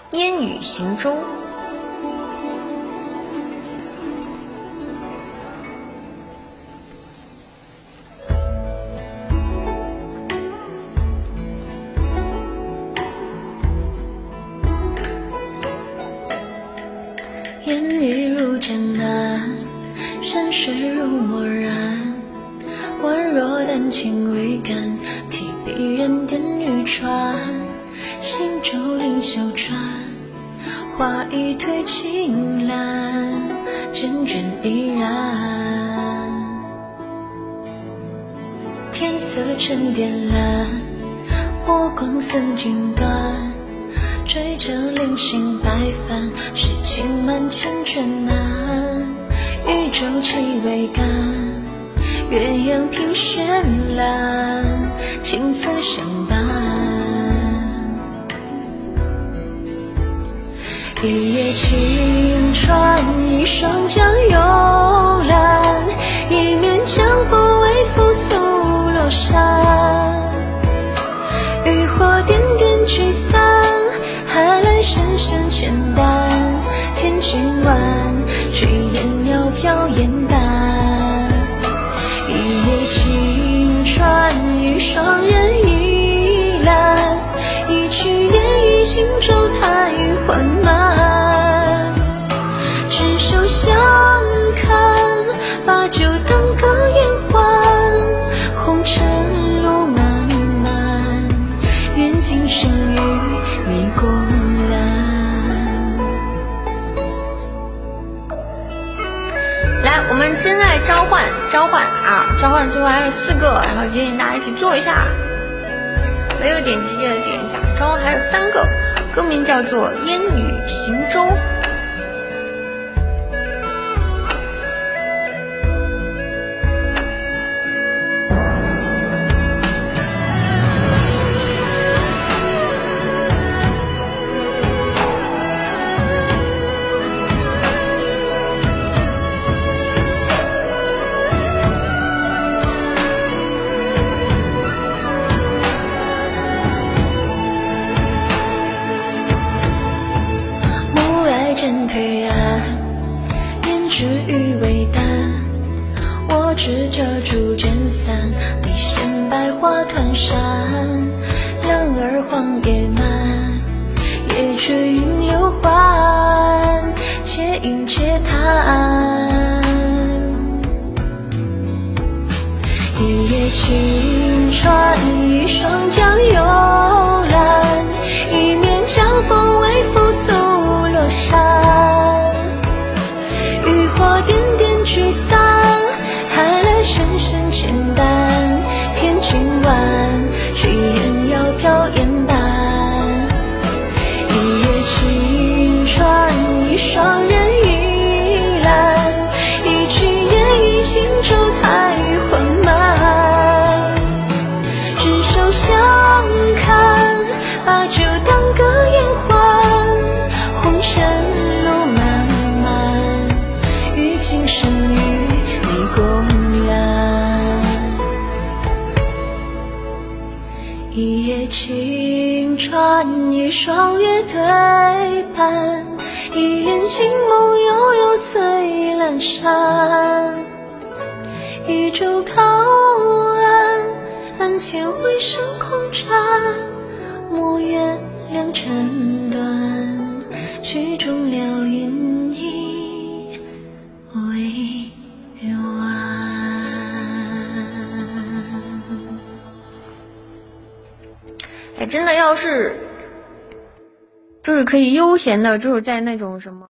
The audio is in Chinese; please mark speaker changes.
Speaker 1: 烟雨行舟。
Speaker 2: 烟雨如江南，山水如墨染，宛若丹青未干，提笔人点欲穿。行舟凌小船，画一推青蓝，缱绻依然。天色沉靛蓝，波光似锦缎，追着零星白帆，诗情满千卷难。渔舟气未干，鸳鸯凭绚烂，青色相伴。一叶轻船，一双江幽蓝，一面江风微拂素罗衫。渔火点点聚散，海来深深浅淡，天君晚，炊烟袅飘烟淡。一叶轻船，一双人倚栏，一曲烟雨行舟，叹雨缓慢。执手相看，把酒当歌言欢，红尘路漫漫，愿今生与你共揽。
Speaker 1: 来，我们真爱召唤啊！召唤最后还有4个，然后建议大家一起做一下，没有点击记得点一下。召唤还有3个，歌名叫做《烟雨行舟》。
Speaker 2: 渐推岸，胭脂欲为淡。我执着竹卷伞，你衔百花团扇。两耳黄叶漫，夜追云流欢，且饮且谈。一叶轻船，一双江幽蓝，一面江风微拂素罗衫。渔火点点聚散，海来深深浅淡，天君晚，炊烟袅飘烟淡。一叶轻船，一双人倚栏，一曲烟雨行舟，叹雨缓慢。执手相看，把酒当歌言欢，红尘路漫漫，与今生与你共揽。一叶轻船，一双月对半，一帘清梦悠悠醉阑珊。渔舟靠岸，岸前回声空战，莫怨良辰短，曲终了云已未完。
Speaker 1: 哎，真的要是就是可以悠闲的，就是在那种什么。